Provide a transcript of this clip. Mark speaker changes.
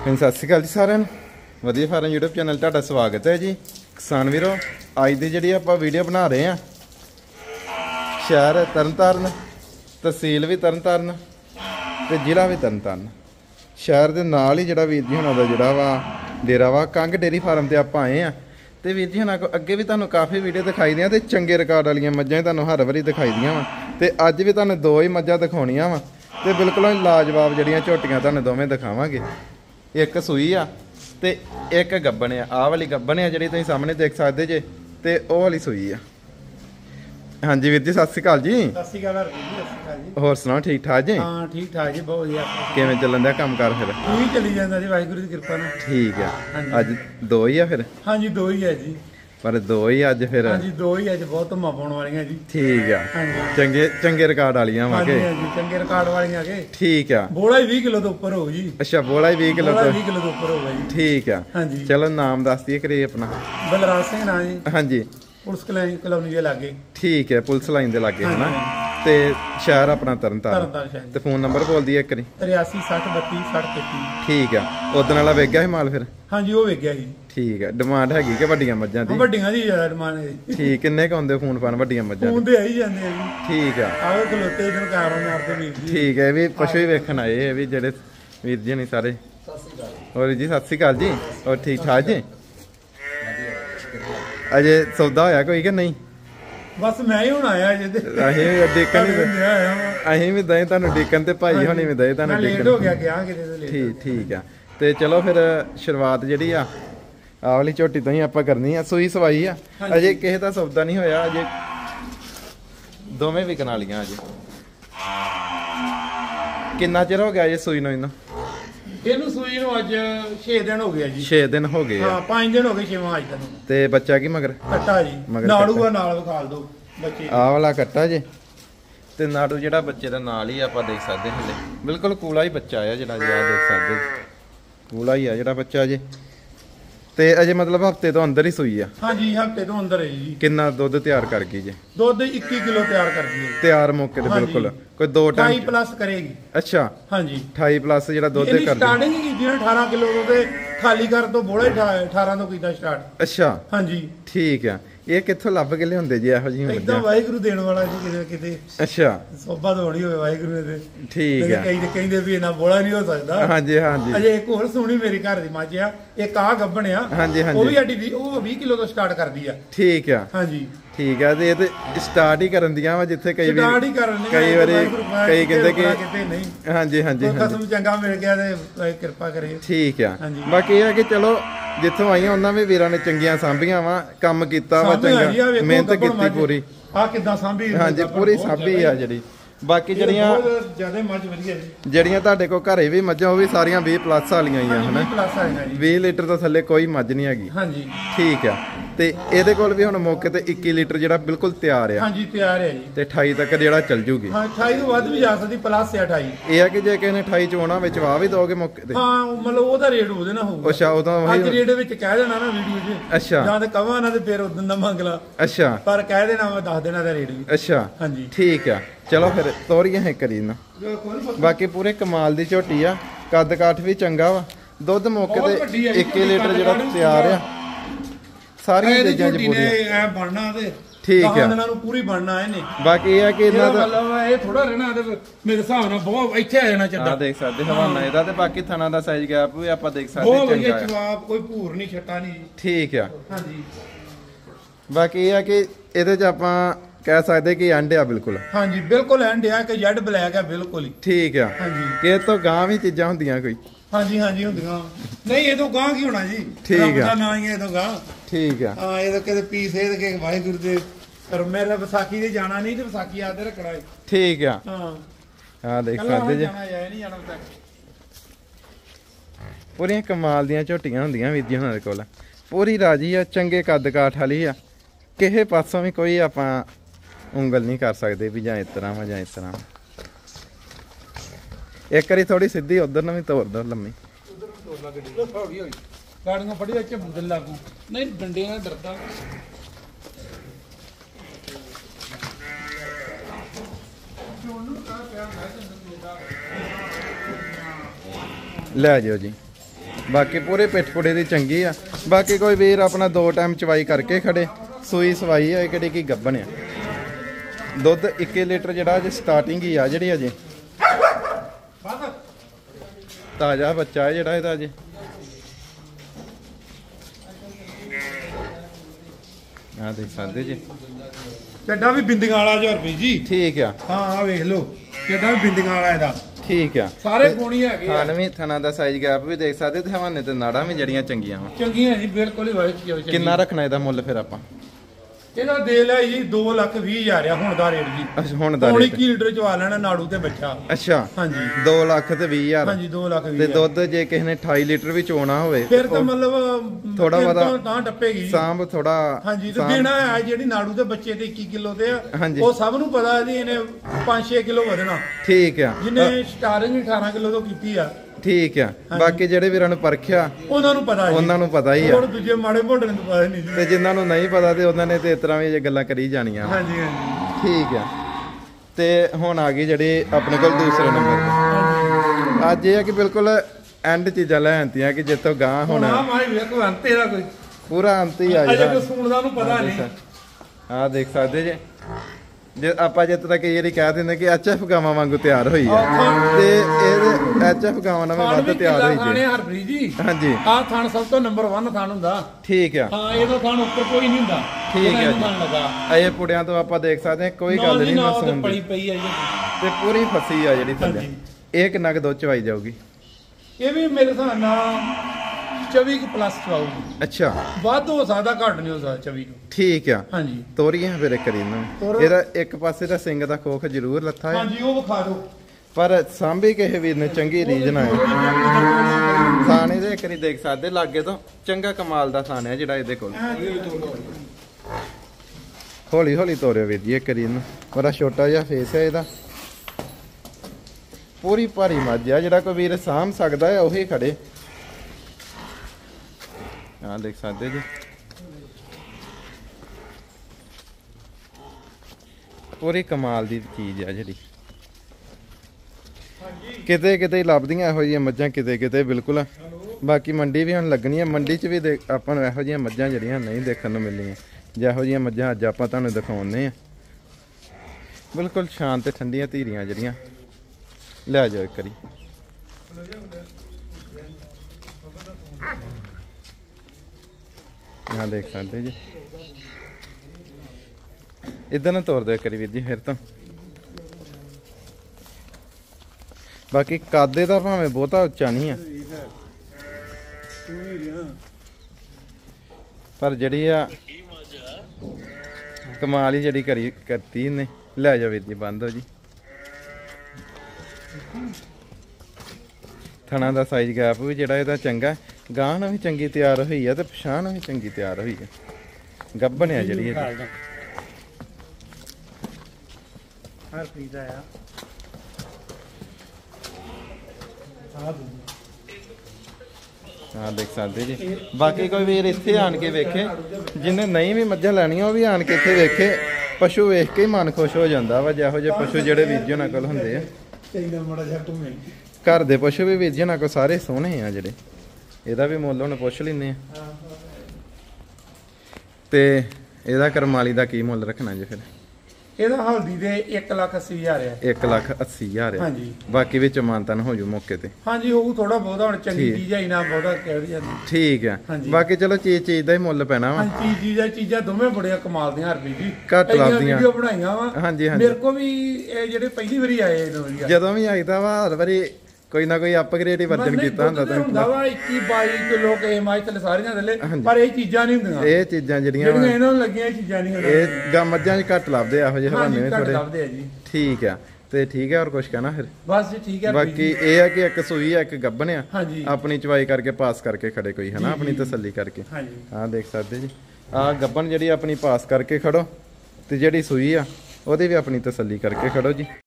Speaker 1: सत श्री अकाल जी सारिਆਂ ਨੂੰ ਵਧੀਆ ਫਾਰਮ YouTube ਚੈਨਲ ਤੁਹਾਡਾ ਸਵਾਗਤ ਹੈ ਜੀ। ਕਿਸਾਨ ਵੀਰੋ, ਅੱਜ ਦੀ ਜਿਹੜੀ ਆਪਾਂ ਵੀਡੀਓ ਬਣਾ ਰਹੇ ਆ ਸ਼ਹਿਰ ਤਰਨਤਾਰਨ, ਤਹਿਸੀਲ ਵੀ ਤਰਨਤਾਰਨ ਤੇ ਜ਼ਿਲ੍ਹਾ ਵੀ ਤਰਨਤਾਰਨ। ਸ਼ਹਿਰ ਦੇ ਨਾਲ ਹੀ ਜਿਹੜਾ ਵੀਰ ਜੀ ਹੁਣਾਂ ਦਾ ਜਿਹੜਾ ਵਾ ਡੇਰਾ ਵਾ ਕੰਗ ਡੇਰੀ ਫਾਰਮ ਤੇ ਆਪਾਂ ਆਏ ਆ। ਤੇ ਵੀਰ ਜੀ ਹੁਣਾਂ ਕੋ ਅੱਗੇ ਵੀ ਤੁਹਾਨੂੰ ਕਾਫੀ ਵੀਡੀਓ ਦਿਖਾਈ ਦੀਆਂ ਤੇ ਚੰਗੇ ਰਿਕਾਰਡ ਵਾਲੀਆਂ ਮੱਝਾਂ ਤੁਹਾਨੂੰ ਹਰ ਵਾਰੀ ਦਿਖਾਈ ਦੀਆਂ ਵਾ। ਤੇ ਅੱਜ ਵੀ ਤੁਹਾਨੂੰ ਦੋ ਹੀ ਮੱਝਾਂ ਦਿਖਾਉਣੀਆਂ ਵਾ ਤੇ ਬਿਲਕੁਲ ਲਾਜਵਾਬ ਜਿਹੜੀਆਂ ਝੋਟੀਆਂ ਤੁਹਾਨੂੰ ਦੋਵੇਂ ਦਿਖਾਵਾਂਗੇ। एक सूई आ ते एक गब्बन आ। आह वाली गब्बन आ जी तुम सामने देख सकते जे, ते ओह वाली सूई आ। हाँ जी वीर जी, सत श्री अकाल जी। होर सुनाओ, ठीक ठाक जी?
Speaker 2: हाँ ठीक ठाक जी, बहुत वधिया।
Speaker 1: किवें चलन दिया काम कार फिर?
Speaker 2: ठीक चली जांदा जी, वाहिगुरू दी किरपा नाल।
Speaker 1: ठीक है। अज दो ही आ फिर?
Speaker 2: हाँ जी दो ही है जी।
Speaker 1: पर दो ही अज फिर?
Speaker 2: हाँ जी दो ही अज, बहुत धुम्मा पाउण वालियां जी।
Speaker 1: ठीक है।
Speaker 2: हाँ जी
Speaker 1: चंगे चंगे रिकॉर्ड वालियां वा के?
Speaker 2: हाँ जी चंगे रिकॉर्ड वालियां के।
Speaker 1: ठीक है।
Speaker 2: बोला ही 20 किलो तो ऊपर हो जी।
Speaker 1: अच्छा, बोला ही 20 किलो तो?
Speaker 2: 20 किलो तो ऊपर होगा जी।
Speaker 1: ठीक है।
Speaker 2: हाँ जी।
Speaker 1: चलो नाम दस दिए करिए अपना।
Speaker 2: बलराज सिंह ना जी।
Speaker 1: हाँ जी।
Speaker 2: पुलिस कॉलोनी के लागे।
Speaker 1: ठीक है, पुलिस लाइन दे लागे है ना। ते शहर अपना तरनताਰਨ ते फोन नंबर बोल दिए एक बारी।
Speaker 2: 83 60 32 60 33।
Speaker 1: ठीक है। उदन वाला वेच गया माल फिर?
Speaker 2: हाँ जी वो वेच गया जी।
Speaker 1: ठीक है। डिमांड हैगी कि वड्डियां मੱਝਾਂ दी?
Speaker 2: वड्डियां दी डिमांड है।
Speaker 1: ठीक, किन्ने क आउंदे फोन फान वड्डियां मੱਝਾਂ
Speaker 2: फोन ते आ ही जांदे आ जी।
Speaker 1: ठीक है।
Speaker 2: आओ खलोते जन कार मारदे वीर जी।
Speaker 1: ठीक है, भी पशु ही वेखण आए ये भी जेडे वीर जी ने सारे। और जी सत श्री अकाल जी, और ठीक ठाक जी? अजे सौदा होया कोई कि नहीं?
Speaker 2: बस मैं ही हुण आया जे।
Speaker 1: अहीं भी देखण अहीं भी दए तुहानू डिकन ते भाई होनी भी दए तुहानू डिकन।
Speaker 2: लेट हो गया क्या किते ते लेट।
Speaker 1: ठीक ठीक है। ते चलो फिर शुरुआत जिहड़ी आ आह वाली झोटी तो ही आपां करनी आ। सूई सवाई आ अजे किसे दा सौदा नहीं होया, अजे दोवें भी कनालियां। अजे किन्ना चिर हो गया अजे सूई नूं?
Speaker 2: ਇਹਨੂੰ ਸੂਈ ਨੂੰ ਅੱਜ 6 ਦਿਨ ਹੋ ਗਏ ਜੀ।
Speaker 1: 6 दिन हो गए।
Speaker 2: ਹਾਂ 5 ਦਿਨ ਹੋ ਗਏ, 6ਵਾਂ ਅੱਜ ਤੱਕ।
Speaker 1: ਤੇ ਬੱਚਾ ਕੀ ਮਗਰ?
Speaker 2: ਕੱਟਾ ਜੀ, ਨਾੜੂ ਆ ਨਾਲ ਵਿਖਾਲ ਦੋ ਬੱਚੇ।
Speaker 1: ਆਹ ਵਾਲਾ ਕੱਟਾ ਜੇ ਤੇ ਨਾੜੂ ਜਿਹੜਾ ਬੱਚੇ ਦਾ ਨਾਲ ਹੀ ਆਪਾਂ ਦੇਖ ਸਕਦੇ ਹਲੇ ਬਿਲਕੁਲ ਕੂਲਾ ਹੀ ਬੱਚਾ ਆ ਜਿਹੜਾ ਜੀ। ਆਹ ਦੇਖ ਸਕਦੇ ਕੂਲਾ ਹੀ ਆ ਜਿਹੜਾ ਬੱਚਾ ਜੇ। ਤੇ ਅਜੇ ਮਤਲਬ ਹਫਤੇ ਤੋਂ ਅੰਦਰ ਹੀ ਸੂਈ ਆ?
Speaker 2: ਹਾਂਜੀ ਹਫਤੇ ਤੋਂ ਅੰਦਰ ਹੈ ਜੀ।
Speaker 1: ਕਿੰਨਾ ਦੁੱਧ ਤਿਆਰ ਕਰ ਗਈ ਜੇ?
Speaker 2: ਦੁੱਧ 21 ਕਿਲੋ ਤਿਆਰ ਕਰਦੀ ਹੈ।
Speaker 1: ਤਿਆਰ ਮੌਕੇ ਤੇ ਬਿਲਕੁਲ ਕੋਈ 2 ਟਾਈਮ
Speaker 2: 28 ਪਲੱਸ ਕਰੇਗੀ।
Speaker 1: ਅੱਛਾ
Speaker 2: ਹਾਂਜੀ
Speaker 1: 28 ਪਲੱਸ ਜਿਹੜਾ ਦੁੱਧ ਕਰਦੀ।
Speaker 2: ਸਟਾਰਟਿੰਗ ਕੀਤੀ 18 ਕਿਲੋ ਤੋਂ ਤੇ ਖਾਲੀ ਕਰ ਤੋਂ ਬੋਲਾ 18 ਤੋਂ ਕੀਤਾ ਸਟਾਰਟ।
Speaker 1: ਅੱਛਾ
Speaker 2: ਹਾਂਜੀ
Speaker 1: ਠੀਕ ਆ। ਇਹ ਕਿੱਥੋਂ ਲੱਭ ਕੇ ਲਿਆਉਂਦੇ ਜੀ ਇਹੋ ਜਿਹੀ
Speaker 2: ਮੱਝਾਂ? ਵਾਹਿਗੁਰੂ ਦੇਣ ਵਾਲਾ ਜੀ, ਕਿਤੇ ਕਿਤੇ।
Speaker 1: ਅੱਛਾ
Speaker 2: ਸੋਭਾ ਦਵਾਉਣੀ ਹੋਵੇ ਵਾਹਿਗੁਰੂ ਨੇ ਤੇ।
Speaker 1: ਠੀਕ ਆ।
Speaker 2: ਕਈ ਕਹਿੰਦੇ ਵੀ ਇਹਨਾਂ ਬੋਲਾ ਨਹੀਂ ਹੋ ਸਕਦਾ।
Speaker 1: ਹਾਂਜੀ ਹਾਂਜੀ।
Speaker 2: ਅਜੇ ਇੱਕ ਹੋਰ ਸੁਣੀ ਮੇਰੀ ਘਰ ਦੀ ਮੱਝ ਆ, ਇੱਕ ਆ ਗੱਭਣ ਆ।
Speaker 1: ਹਾਂਜੀ ਹਾਂਜੀ।
Speaker 2: ਉਹ ਵੀ ਸਾਡੀ ਉਹ 20 ਕਿਲੋ ਤੋਂ ਸਟਾਰਟ ਕਰਦੀ ਆ।
Speaker 1: ਠੀਕ ਆ।
Speaker 2: ਹਾਂਜੀ
Speaker 1: ਠੀਕ ਆ। ਤੇ ਇਹ ਤੇ ਸਟਾਰਟ ਹੀ ਕਰਨ ਦੀਆਂ ਵਾ ਜਿੱਥੇ ਕਈ ਵਾਰੀ
Speaker 2: ਸਟਾਰਟ ਹੀ ਕਰਨ
Speaker 1: ਕਈ ਵਾਰੀ ਕਈ ਕਹਿੰਦੇ ਕਿ
Speaker 2: ਨਹੀਂ।
Speaker 1: ਹਾਂਜੀ ਹਾਂਜੀ
Speaker 2: ਖਸਮ ਚੰਗਾ ਮਿਲ ਗਿਆ ਤੇ ਕਿਰਪਾ ਕਰੇ।
Speaker 1: ਠੀਕ ਆ। ਬਾਕੀ ਇਹ ਆ ਕਿ ਚਲੋ ਜਿੱਥੋਂ ਆਈਆਂ ਉਹਨਾਂ ਵੀ ਵੀਰਾਂ ਨੇ ਚੰਗੀਆਂ ਸਾਂਭੀਆਂ ਵਾ, ਕੰਮ ਕੀਤਾ ਵਾ ਚੰਗਾ, ਮਿਹਨਤ ਕੀਤੀ ਪੂਰੀ।
Speaker 2: ਆ ਕਿੱਦਾਂ ਸਾਂਭੀ?
Speaker 1: ਹਾਂਜੀ ਪੂਰੀ ਸਾਂਭੀ ਆ ਜਿਹੜੀ। ਬਾਕੀ ਜਿਹੜੀਆਂ
Speaker 2: ਜਿਆਦਾ ਮੱਝ ਵਧੀਆ ਜੀ।
Speaker 1: ਜਿਹੜੀਆਂ ਤੁਹਾਡੇ ਕੋਲ ਘਰੇ ਵੀ ਮੱਝਾਂ ਉਹ ਵੀ ਸਾਰੀਆਂ 20 ਪਲੱਸ ਵਾਲੀਆਂ ਹੀ ਆ ਹਨਾ? 20 ਲੀਟਰ ਤੋਂ ਥੱਲੇ ਕੋਈ ਮੱਝ ਨਹੀਂ ਹੈਗੀ। ਹਾਂਜੀ ਠੀਕ ਆ। ਤੇ ਇਹਦੇ ਕੋਲ ਵੀ ਹੁਣ ਮੌਕੇ ਤੇ 21 ਲੀਟਰ ਜਿਹੜਾ ਬਿਲਕੁਲ ਤਿਆਰ ਆ? ਹਾਂਜੀ ਤਿਆਰ ਹੈ ਜੀ। ਤੇ 28 ਤੱਕ ਜਿਹੜਾ ਚੱਲ ਜੂਗੀ?
Speaker 2: ਹਾਂ 28 ਤੋਂ ਵੱਧ ਵੀ ਜਾ ਸਕਦੀ, ਪਲੱਸ ਹੈ 28।
Speaker 1: ਇਹ ਆ ਕਿ ਜੇ ਕਿਸੇ ਨੇ 28 ਚੋਣਾ ਵਿੱਚ ਵਾ ਵੀ ਦੋਗੇ ਮੌਕੇ ਤੇ?
Speaker 2: ਹਾਂ ਮਤਲਬ ਉਹਦਾ ਰੇਟ ਉਹਦੇ ਨਾਲ ਹੋਊਗਾ।
Speaker 1: ਅੱਛਾ ਉਹ ਤਾਂ
Speaker 2: ਅੱਜ ਰੇਟ ਵਿੱਚ ਕਹਿ ਦੇਣਾ ਨਾ ਵੀਡੀਓ 'ਚ।
Speaker 1: ਅੱਛਾ
Speaker 2: ਜਾਂ ਤੇ ਕਵਾਂ ਨਾ ਤੇ ਫਿਰ ਉਦੋਂ ਦਾ ਮੰਗ ਲਾ।
Speaker 1: ਅੱਛਾ ਪਰ
Speaker 2: ਕਹਿ ਦੇਣਾ ਮੈਂ ਦੱਸ ਦੇਣਾ ਦਾ ਰੇਟ ਵੀ।
Speaker 1: ਅੱਛਾ ਹਾਂਜੀ ਠੀਕ ਆ। ਚਲੋ ਫਿਰ ਤੋਰੀਆਂ ਹੈ ਕਰੀ ਨਾ। ਬਾਕੀ ਪੂਰੇ ਕਮਾਲ ਦੀ ਝੋਟੀ ਆ, ਕੱਦ ਕਾਠ ਵੀ ਚੰਗਾ ਵਾ, ਦੁੱਧ ਮੌਕੇ ਤੇ 21 ਲੀਟਰ ਜਿਹੜਾ ਤਿਆਰ ਆ। ਸਾਰੀਆਂ ਚੀਜ਼ਾਂ ਚ ਪੂਰੀਆਂ
Speaker 2: ਐ ਬਣਨਾ ਤੇ
Speaker 1: ਠੀਕ ਆ।
Speaker 2: ਇਹਨਾਂ ਨੂੰ ਪੂਰੀ ਬਣਨਾ ਇਹਨੇ।
Speaker 1: ਬਾਕੀ ਇਹ ਆ ਕਿ ਇਹਨਾਂ ਦਾ
Speaker 2: ਮਤਲਬ ਇਹ ਥੋੜਾ ਰਹਿਣਾ ਤੇ ਮੇਰੇ ਹਿਸਾਬ ਨਾਲ ਬਹੁਤ ਇੱਥੇ ਆ ਜਾਣਾ ਚੱਡਾ।
Speaker 1: ਆ ਦੇਖ ਸਕਦੇ ਹਵਾਨਾ ਇਹਦਾ ਤੇ ਬਾਕੀ ਥਣਾ ਦਾ ਸਾਈਜ਼ ਗੈਪ ਵੀ ਆਪਾਂ ਦੇਖ ਸਕਦੇ
Speaker 2: ਬਹੁਤ ਵਧੀਆ ਜਵਾਬ, ਕੋਈ ਭੂਰ ਨਹੀਂ ਛੱਟਾ ਨਹੀਂ।
Speaker 1: ਠੀਕ ਆ।
Speaker 2: ਹਾਂਜੀ
Speaker 1: ਬਾਕੀ ਇਹ ਆ ਕਿ ਇਹਦੇ ਚ ਆਪਾਂ ਕਹਿ ਸਕਦੇ ਕਿ ਐਂਡ ਆ ਬਿਲਕੁਲ? ਹਾਂਜੀ
Speaker 2: ਬਿਲਕੁਲ ਐਂਡ ਆ ਕਿ ਜੈਡ ਬਲੈਕ ਆ ਬਿਲਕੁਲ ਹੀ।
Speaker 1: ਠੀਕ ਆ। ਹਾਂਜੀ ਕਿ ਤੋਂ ਗਾਂ ਵੀ ਚੀਜ਼ਾਂ ਹੁੰਦੀਆਂ ਕੋਈ? ਹਾਂਜੀ
Speaker 2: ਹਾਂਜੀ ਹੁੰਦੀਆਂ। ਨਹੀਂ ਇਹ ਤੋਂ ਗਾਂ ਕੀ ਹੋਣਾ ਜੀ?
Speaker 1: ਠੀਕ ਆ।
Speaker 2: ਨਾ ਹੀ ਇਹ ਤੋਂ ਗਾਂ। ਠੀਕ ਆ। ਹਾਂ ਇਹ ਤਾਂ ਕਿਤੇ ਪੀਸ ਇਹ ਕਿ ਵਾਹਿਗੁਰੂ ਦੇ ਪਰ ਮੇਰੇ ਵਿਸਾਖੀ ਦੇ ਜਾਣਾ ਨਹੀਂ ਤੇ ਵਿਸਾਖੀ ਆਦੇ ਰੱਖਣਾ ਹੈ। ਠੀਕ ਆ। ਹਾਂ ਆ ਦੇਖ ਸਕਦੇ ਜੀ ਪੂਰੀਆਂ ਕਮਾਲ ਦੀਆਂ ਝੋਟੀਆਂ ਹੁੰਦੀਆਂ ਵੀਰ ਜੀ ਉਹਨਾਂ ਦੇ ਕੋਲ। ਪੂਰੀ ਰਾਜੀ ਆ, ਚੰਗੇ ਕੱਦ ਕਾਠ ਵਾਲੀ ਆ, ਕਿਸੇ ਪਾਸੋਂ ਵੀ ਕੋਈ ਆਪਾਂ ਉਂਗਲ ਨਹੀਂ ਕਰ ਸਕਦੇ ਵੀ ਜਾਂ ਇਸ ਤਰ੍ਹਾਂ ਵਾ ਜਾਂ ਇਸ ਤਰ੍ਹਾਂ। ਇੱਕ ਵਾਰੀ ਥੋੜੀ ਸਿੱਧੀ ਉਧਰ ਨੂੰ ਵੀ ਤੋੜ ਦੋ ਲੰਮੀ। ਗਾੜੀਆਂ ਫੜੀ ਵਿੱਚ ਬੁੱਦਲ ਲਾਗੂ ਨਹੀਂ ਡੰਡੇ ਨਾਲ ਡਰਦਾ।
Speaker 1: ਲੈ ਜਾਓ ਜੀ।
Speaker 2: ਬਾਕੀ ਪੂਰੇ ਪਿੱਠ ਪੁੜੇ ਦੀ ਚੰਗੀ ਆ। ਬਾਕੀ ਕੋਈ ਵੀਰ ਆਪਣਾ 2 ਟਾਈਮ ਚਵਾਈ ਕਰਕੇ ਖੜੇ, ਸੂਈ ਸਵਾਈ ਆ ਕਿਹੜੀ ਕੀ ਗੱਭਣ ਆ। ਦੁੱਧ 21 ਲੀਟਰ ਜਿਹੜਾ ਅਜੇ ਸਟਾਰਟਿੰਗ ਹੀ ਆ ਜਿਹੜੀ ਅਜੇ ਤਾਜ਼ਾ ਬੱਚਾ ਹੈ ਜਿਹੜਾ ਇਹਦਾ ਅਜੇ। ਆ ਦੇਖ ਸਕਦੇ ਜੀ
Speaker 3: ਚੱਡਾ ਵੀ ਬਿੰਦੀਆਂ ਵਾਲਾ 1000 ਰੁਪਏ ਜੀ।
Speaker 2: ਠੀਕ ਆ।
Speaker 3: ਹਾਂ ਆ ਵੇਖ ਲਓ ਚੱਡਾ ਵੀ ਬਿੰਦੀਆਂ ਵਾਲਾ ਇਹਦਾ।
Speaker 2: ਠੀਕ ਆ।
Speaker 3: ਸਾਰੇ ਕੋਣੀ ਹੈਗੇ ਆ।
Speaker 2: ਥਣ ਵੀ ਥਣਾ ਦਾ ਸਾਈਜ਼ ਗੈਪ ਵੀ ਦੇਖ ਸਕਦੇ ਤੇ ਹਵਾਨੇ ਤੇ ਨਾੜਾਂ ਵੀ ਜੜੀਆਂ ਚੰਗੀਆਂ ਵਾ।
Speaker 3: ਚੰਗੀਆਂ ਜੀ ਬਿਲਕੁਲ ਹੀ ਵਾਈਟ।
Speaker 2: ਕਿੰਨਾ ਰੱਖਣਾ ਇਹਦਾ ਮੁੱਲ ਫਿਰ ਆਪਾਂ?
Speaker 3: ਇਹਦਾ ਦੇ ਲਿਆ ਜੀ 2,20,000 ਆ ਹੁਣ ਦਾ ਰੇਟ ਜੀ।
Speaker 2: ਅੱਛਾ ਹੁਣ ਦਾ
Speaker 3: ਹੁਣ
Speaker 2: ਰੇਟ
Speaker 3: 21 ਲੀਟਰ ਚਵਾ ਲੈਣਾ ਨਾੜੂ ਤੇ ਬੱਚਾ।
Speaker 2: ਅੱਛਾ
Speaker 3: ਹਾਂਜੀ
Speaker 2: 2 ਲੱਖ ਤੇ 20,000।
Speaker 3: ਹਾਂਜੀ 2,20,000
Speaker 2: ਤੇ ਦੁੱਧ ਜੇ ਕਿਸੇ ਨੇ 28 ਲੀਟਰ ਵੀ ਚੋਣਾ ਹੋਵੇ
Speaker 3: ਫਿਰ ਤਾਂ ਮਤਲਬ
Speaker 2: ਥੋੜਾ ਬਹੁਤਾ
Speaker 3: ਤਾਂ ਟੱਪੇਗੀ।
Speaker 2: ਸਾਂਭ ਥੋੜਾ।
Speaker 3: ਹਾਂਜੀ ਤੇ ਦੇਣਾ ਹੈ ਜਿਹੜੀ ਨਾੜੂ ਦੇ ਬੱਚੇ ਤੇ 21 ਕਿਲੋ ਤੇ ਆ
Speaker 2: ਹਾਂਜੀ।
Speaker 3: ਉਹ ਸਭ ਨੂੰ ਪਤਾ ਜੀ ਇਹਨੇ 5-6 ਕਿਲੋ ਵਧਣਾ।
Speaker 2: ਠੀਕ ਆ।
Speaker 3: ਜਿਹਨੇ ਸਟਾਰਟਿੰਗ 18 ਕਿਲੋ ਤੋਂ ਕੀਤੀ ਆ।
Speaker 2: ਠੀਕ ਆ। ਬਾਕੀ ਜਿਹੜੇ ਵੀਰਾਂ ਨੂੰ ਪਰਖਿਆ
Speaker 3: ਉਹਨਾਂ ਨੂੰ ਪਤਾ ਜੀ।
Speaker 2: ਉਹਨਾਂ ਨੂੰ ਪਤਾ ਹੀ ਆ।
Speaker 3: ਹੁਣ ਦੂਜੇ ਮਾੜੇ ਮੋਟੇ ਨੂੰ ਪਤਾ ਨਹੀਂ ਜੀ।
Speaker 2: ਤੇ ਜਿਨ੍ਹਾਂ ਨੂੰ ਨਹੀਂ ਪਤਾ ਤੇ ਉਹਨਾਂ ਨੇ ਤੇ ਇਸ ਤਰ੍ਹਾਂ ਵੀ ਇਹ ਗੱਲਾਂ ਕਰੀ ਜਾਣੀਆਂ।
Speaker 3: ਹਾਂਜੀ ਹਾਂਜੀ
Speaker 2: ਠੀਕ ਆ। ਤੇ ਹੁਣ ਆ ਗਈ ਜਿਹੜੀ ਆਪਣੇ ਕੋਲ ਦੂਸਰੇ ਨੰਬਰ ਤੇ। ਅੱਜ ਇਹ ਆ ਕਿ ਬਿਲਕੁਲ ਐਂਡ ਚੀਜ਼ਾਂ ਲੈ ਆਂਤੀਆਂ ਕਿ ਜਿੱਥੋਂ ਗਾਂ ਹੁਣ
Speaker 3: ਆ ਮਾਰੇ ਵੇਖੋ ਅੰਤ ਇਹਦਾ ਕੋਈ
Speaker 2: ਪੂਰਾ ਅੰਤ ਹੀ ਆ
Speaker 3: ਅਜੇ
Speaker 2: ਜਿਹੜਾ।
Speaker 3: ਕੋਈ ਸੁਣਦਾ ਨੂੰ ਪਤਾ ਨਹੀਂ।
Speaker 2: ਆ ਦੇਖ ਸਕਦੇ ਜੇ ਜੇ ਆਪਾਂ ਜਿੱਤ ਤੱਕ ਇਹ ਕਹਿ ਦਿੰਦੇ ਕਿ ਐਚਐਫ ਗਾਵਾਂ ਵਾਂਗੂ ਤਿਆਰ ਹੋਈ ਆ ਤੇ ਇਹ ਐਚਐਫ ਗਾਵਾਂ ਨਾਲ ਵੱਧ ਤਿਆਰ ਹੋਈ
Speaker 3: ਖਾਣੇ
Speaker 2: ਜੇ।
Speaker 3: ਹਰਪ੍ਰੀਤ ਜੀ
Speaker 2: ਹਾਂਜੀ
Speaker 3: ਆਹ ਥਣ ਸਭ ਤੋਂ ਨੰਬਰ 1 ਥਣ ਹੁੰਦਾ।
Speaker 2: ਠੀਕ ਆ।
Speaker 3: ਹਾਂ ਇਹਦਾ ਥਣ ਉੱਪਰ ਕੋਈ ਨਹੀਂ ਹੁੰਦਾ।
Speaker 2: ਠੀਕ ਹੈ ਜੀ।
Speaker 3: ਥਣ ਲਗਾ
Speaker 2: ਇਹ ਪੁੜਿਆਂ ਤੋਂ ਆਪਾਂ ਦੇਖ ਸਕਦੇ ਹਾਂ ਕੋਈ ਗੱਲ ਨਹੀਂ ਮਾਸੂਮ
Speaker 3: ਪੜੀ
Speaker 2: ਦੀ
Speaker 3: ਪਈ ਆ ਜੀ
Speaker 2: ਤੇ ਪੂਰੀ ਫਸੀ ਆ ਜਿਹੜੀ ਥੱਲੇ।
Speaker 3: ਹਾਂਜੀ।
Speaker 2: ਇਹ ਕਿੰਨਾ ਕੁ ਦੁੱਧ ਚਵਾਈ ਜਾਊਗੀ?
Speaker 3: ਇਹ ਵੀ ਮੇਰੇ ਹਿਸਾਬ ਨਾਲ 24 ਪਲੱਸ ਚਵਾਊਗੀ।
Speaker 2: ਅੱਛਾ
Speaker 3: ਵੱਧ ਹੋ ਸਕਦਾ ਘੱਟ ਨਹੀਂ ਹੋ ਸਕਦਾ 24 ਨੂੰ।
Speaker 2: ਠੀਕ ਆ।
Speaker 3: ਹਾਂਜੀ
Speaker 2: ਤੋਰੀਆਂ ਫਿਰ ਇੱਕ ਵਾਰੀ ਨੂੰ
Speaker 3: ਤੋਰੋ।
Speaker 2: ਇਹਦਾ ਇੱਕ ਪਾਸੇ ਦਾ ਸਿੰਘ ਦਾ ਖੋਖ ਜ਼ਰੂਰ ਲੱਥਾ ਹੈ
Speaker 3: ਹਾਂਜੀ ਉਹ ਵਿਖਾ ਦਿਓ।
Speaker 2: ਪਰ ਸਾਂਭੀ ਕਿਸੇ ਵੀਰ ਨੇ ਚੰਗੀ ਰੀਜਨ ਆਇਆ ਥਾਣੇ ਦੇ ਇੱਕ ਵਾਰੀ ਦੇਖ ਸਕਦੇ ਲਾਗੇ ਤੋਂ ਚੰਗਾ ਕਮਾਲ ਦਾ ਥਾਣ ਹੈ ਜਿਹੜਾ ਇਹਦੇ ਕੋਲ। ਹੌਲੀ ਹੌਲੀ ਤੋਰਿਓ ਵੀਰ ਜੀ ਇੱਕ ਵਾਰੀ ਨੂੰ। ਬੜਾ ਛੋਟਾ ਜਿਹਾ ਫੇਸ ਹੈ ਇਹਦਾ। ਪੂਰੀ ਭਾਰੀ ਮੱਝ ਆ ਜਿਹੜਾ ਕੋਈ ਵੀਰ ਸਾਂਭ ਸਕਦਾ ਹੈ ਉਹੀ ਖੜੇ। ਆ ਦੇਖ ਸਕਦੇ ਜੀ ਪੂਰੀ ਕਮਾਲ ਦੀ ਚੀਜ਼ ਆ ਜਿਹੜੀ। ਕਿਤੇ ਕਿਤੇ ਹੀ ਲੱਭਦੀਆਂ ਇਹੋ ਜਿਹੀਆਂ ਮੱਝਾਂ ਕਿਤੇ ਕਿਤੇ ਬਿਲਕੁਲ। ਬਾਕੀ ਮੰਡੀ ਵੀ ਹੁਣ ਲੱਗਣੀ ਹੈ। ਮੰਡੀ 'ਚ ਵੀ ਆਪਾਂ ਨੂੰ ਇਹੋ ਜਿਹੀਆਂ ਮੱਝਾਂ ਜਿਹੜੀਆਂ ਨਹੀਂ ਦੇਖਣ ਨੂੰ ਮਿਲਣੀਆਂ ਜਿਹੋ ਜਿਹੀਆਂ ਮੱਝਾਂ ਅੱਜ ਆਪਾਂ ਤੁਹਾਨੂੰ ਦਿਖਾਉਂਦੇ ਆ। ਬਿਲਕੁਲ ਸ਼ਾਂਤ ਤੇ ਠੰਡੀਆਂ ਧੀਰੀਆਂ ਜਿਹੜੀਆਂ। ਲੈ ਜਾਓ ਇੱਕ ਵਾਰੀ। ਆ ਦੇਖ ਸਕਦੇ ਜੀ ਇਦਾਂ ਨਾ ਤੋਰ ਦਿਓ ਇੱਕ ਵਾਰੀ ਵੀਰ ਜੀ ਫਿਰ ਤਾਂ। ਬਾਕੀ ਕਾਦੇ ਦਾ ਭਾਵੇਂ ਬਹੁਤਾ ਉੱਚਾ ਨਹੀਂ ਆ ਪਰ ਜਿਹੜੀ ਆ ਕਮਾਲ ਹੀ ਜਿਹੜੀ ਕਰਤੀ ਇਹਨੇ। ਲੈ ਜਾ ਵੀਰ ਜੀ ਬੰਦ ਹੋ ਜੀ। ਥਣਾ ਦਾ ਸਾਈਜ਼ ਗੈਪ ਵੀ ਜਿਹੜਾ ਇਹਦਾ ਚੰਗਾ। ਗਾਂ ਨਾਲ ਵੀ ਚੰਗੀ ਤਿਆਰ ਹੋਈ ਆ ਤੇ ਪਛਾਣ ਵੀ ਚੰਗੀ ਤਿਆਰ ਹੋਈ ਆ। ਗੱਭਣ ਆ ਜਿਹੜੀ ਇਹਦੀ।
Speaker 3: ਹਰਪ੍ਰੀਤ ਆਇਆ
Speaker 2: ਹਾਂ ਦੇਖ ਸਕਦੇ ਜੀ। ਬਾਕੀ ਕੋਈ ਵੀਰ ਇੱਥੇ ਆਣ ਕੇ ਵੇਖੇ ਜਿਹਨੇ ਨਹੀਂ ਵੀ ਮੱਝਾਂ ਲੈਣੀਆਂ ਉਹ ਵੀ ਆਣ ਕੇ ਇੱਥੇ ਵੇਖੇ। ਪਸ਼ੂ ਵੇਖ ਕੇ ਹੀ ਮਨ ਖੁਸ਼ ਹੋ ਜਾਂਦਾ ਵਾ। ਜਿਹੋ ਜਿਹੇ ਪਸ਼ੂ ਜਿਹੜੇ ਵੀਰ ਜੀ ਉਹਨਾਂ ਕੋਲ ਹੁੰਦੇ ਆ। ਘਰ ਦੇ ਪਸ਼ੂ ਵੀ ਵੀਰ ਜੀ ਉਹਨਾਂ ਕੋਲ ਸਾਰੇ ਸੋਹਣੇ ਆ ਜਿਹੜੇ। ਇਹਦਾ ਵੀ ਮੁੱਲ ਹੁਣ ਪੁੱਛ ਲੈਂਦੇ ਆ ਤੇ ਇਹਦਾ ਕਰਮਾਲੀ ਦਾ ਕੀ ਮੁੱਲ ਰੱਖਣਾ ਜੀ ਫਿਰ?
Speaker 3: ਇਹਦਾ ਹਲਦੀ ਦੇ 1,80,000 ਆ।
Speaker 2: 1,80,000 ਆ।
Speaker 3: ਹਾਂਜੀ
Speaker 2: ਬਾਕੀ ਵਿੱਚ ਮਾਨਤਨ ਹੋ ਜੂ ਮੌਕੇ ਤੇ।
Speaker 3: ਹਾਂਜੀ ਉਹ ਥੋੜਾ ਬਹੁਤਾ ਹੁਣ ਚੰਗੀ ਚੀਜ਼ ਹੈ ਨਾ ਬਹੁਤਾ ਕਹਿ ਜਾਂਦੀ।
Speaker 2: ਠੀਕ ਆ।
Speaker 3: ਹਾਂਜੀ।
Speaker 2: ਬਾਕੀ ਚਲੋ ਚੀਜ਼ ਦਾ ਹੀ ਮੁੱਲ ਪੈਣਾ ਵਾ।
Speaker 3: ਹਾਂਜੀ ਚੀਜ਼ਾਂ ਦੋਵੇਂ ਬੜੀਆਂ ਕਮਾਲ ਦੀਆਂ ਹਰਪ੍ਰੀਤ ਜੀ।
Speaker 2: ਘੱਟ ਲੱਭਦੀਆਂ।
Speaker 3: ਵੀਡੀਓ ਬਣਾਈਆਂ ਵਾ।
Speaker 2: ਹਾਂਜੀ ਹਾਂਜੀ।
Speaker 3: ਮੇਰੇ ਕੋ ਵੀ ਇਹ ਜਿਹੜੇ ਪਹਿਲੀ ਵਾਰੀ ਆਏ ਇਹਨਾਂ
Speaker 2: ਜਦੋਂ ਵੀ ਆਈਦਾ ਵਾ ਹਰ ਵਾਰੀ ਕੋਈ ਨਾ ਕੋਈ ਅਪਗ੍ਰੇਡ ਹੀ ਵਰਜਨ ਕੀਤਾ ਹੁੰਦਾ ਤਾਂ
Speaker 3: ਹੁੰਦਾ ਵਾ 21-22 ਕਿਲੋ ਕੇ ਮਾਈ ਥੱਲੇ ਸਾਰੀਆਂ ਥੱਲੇ ਪਰ ਇਹ ਚੀਜ਼ਾਂ ਨਹੀਂ ਹੁੰਦੀਆਂ।
Speaker 2: ਇਹ ਚੀਜ਼ਾਂ ਜਿਹੜੀਆਂ
Speaker 3: ਜਿਹੜੀਆਂ ਇਹਨਾਂ ਨੂੰ ਲੱਗੀਆਂ ਇਹ ਚੀਜ਼ਾਂ ਨਹੀਂ ਹੁੰਦੀਆਂ।
Speaker 2: ਇਹ ਗਾ ਮੱਝਾਂ 'ਚ ਘੱਟ ਲੱਭਦੇ ਇਹੋ ਜਿਹੇ ਹਵਾਨੇ ਵਿੱਚ ਥੋੜੇ।
Speaker 3: ਲੱਭਦੇ ਆ ਜੀ।
Speaker 2: ਠੀਕ ਆ ਤੇ ਠੀਕ ਹੈ। ਹੋਰ ਕੁਝ ਕਹਿਣਾ ਫਿਰ?
Speaker 3: ਬਸ ਜੀ ਠੀਕ ਹੈ।
Speaker 2: ਬਾਕੀ ਇਹ ਆ ਕਿ ਇੱਕ ਸੂਈ ਆ ਇੱਕ ਗੱਭਣ ਆ।
Speaker 3: ਹਾਂਜੀ
Speaker 2: ਆਪਣੀ ਚਵਾਈ ਕਰਕੇ ਪਾਸ ਕਰਕੇ ਖੜੇ ਕੋਈ ਹਨਾ ਆਪਣੀ ਤਸੱਲੀ ਕਰਕੇ।
Speaker 3: ਹਾਂਜੀ
Speaker 2: ਹਾਂ ਦੇਖ ਸਕਦੇ ਜੀ ਆ ਗੱਭਣ ਜਿਹੜੀ ਆਪਣੀ ਪਾਸ ਕਰਕੇ ਖੜੋ ਤੇ ਜਿਹੜੀ ਸੂਈ ਆ ਉਹਦੀ ਵੀ ਆਪਣੀ ਤਸੱਲੀ ਕਰਕੇ ਖੜੋ ਜੀ।